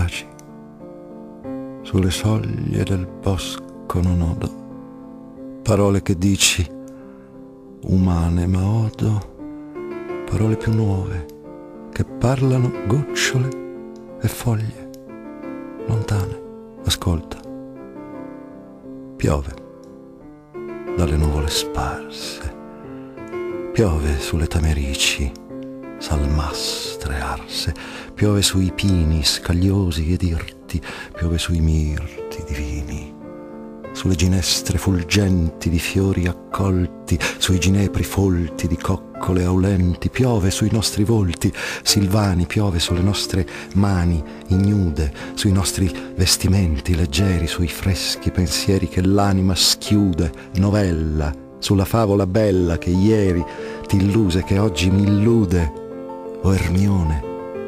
baci, sulle soglie del bosco non odo parole che dici umane, ma odo parole più nuove che parlano gocciole e foglie lontane. Ascolta, piove dalle nuvole sparse, piove sulle tamerici salmastre arse, piove sui pini scagliosi ed irti, piove sui mirti divini, sulle ginestre fulgenti di fiori accolti, sui ginepri folti di coccole aulenti, piove sui nostri volti silvani, piove sulle nostre mani ignude, sui nostri vestimenti leggeri, sui freschi pensieri che l'anima schiude, novella, sulla favola bella che ieri ti illuse, che oggi mi illude, o Ermione.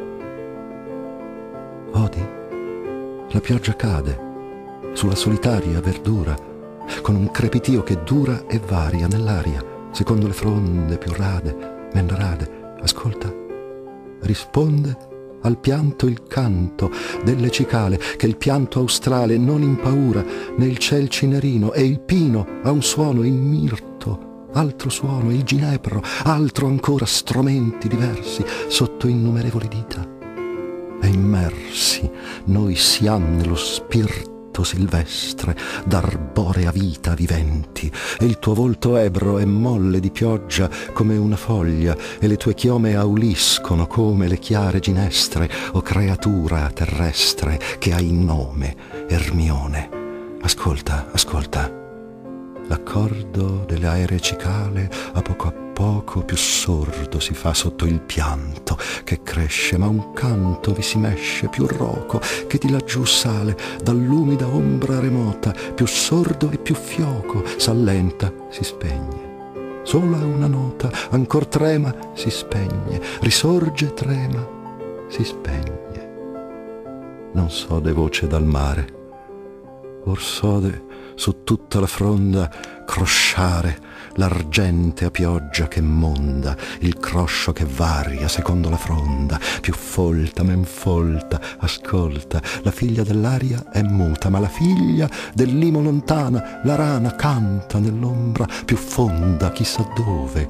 Odi? La pioggia cade sulla solitaria verdura, con un crepitio che dura e varia nell'aria, secondo le fronde più rade, men rade. Ascolta, risponde al pianto il canto delle cicale, che il pianto australe non impaura, né il ciel cinerino, e il pino ha un suono, il mirto altro suono, il ginepro altro ancora, stromenti diversi sotto innumerevoli dita. E immersi noi siam nello spirito silvestre d'arborea vita viventi, e il tuo volto ebro è molle di pioggia come una foglia, e le tue chiome auliscono come le chiare ginestre, o creatura terrestre che hai nome, Ermione. Ascolta, ascolta, l'accordo delle aeree cicale a poco più sordo si fa sotto il pianto che cresce, ma un canto vi si mesce più roco che di laggiù sale dall'umida ombra remota, più sordo e più fioco, s'allenta, si spegne. Sola una nota ancor trema, si spegne, risorge, trema, si spegne. Non sode voce dal mare, or sode su tutta la fronda crosciare l'argentea pioggia che monda, il croscio che varia secondo la fronda, più folta men folta. Ascolta, la figlia dell'aria è muta, ma la figlia dell'imo lontana, la rana, canta nell'ombra più fonda, chissà dove,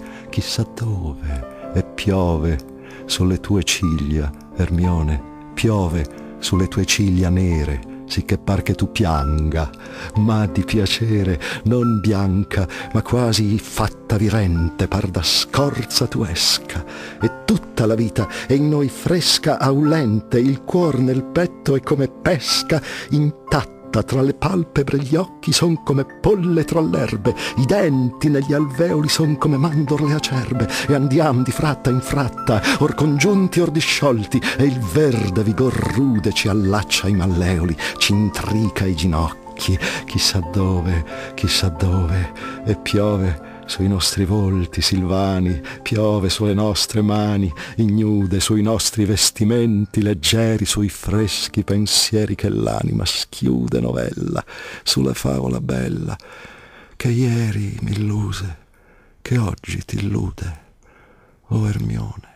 e piove sulle tue ciglia, Ermione, piove sulle tue ciglia nere, sicché par che tu pianga, ma di piacere, non bianca, ma quasi fatta virente, par da scorza tu esca, e tutta la vita è in noi fresca aulente, il cuor nel petto è come pesca intatta, tra le palpebre gli occhi son come polle tra l'erbe, i denti negli alveoli son come mandorle acerbe, e andiam di fratta in fratta, or congiunti or disciolti, e il verde vigor rude ci allaccia i malleoli, ci intrica i ginocchi, chissà dove, e piove sui nostri volti silvani, piove sulle nostre mani ignude, sui nostri vestimenti leggeri, sui freschi pensieri che l'anima schiude, novella, sulla favola bella che ieri mi illuse, che oggi ti illude, o Ermione.